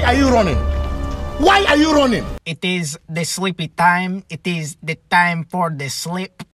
are you running? Why are you running? It is the sleepy time. It is the time for the sleep.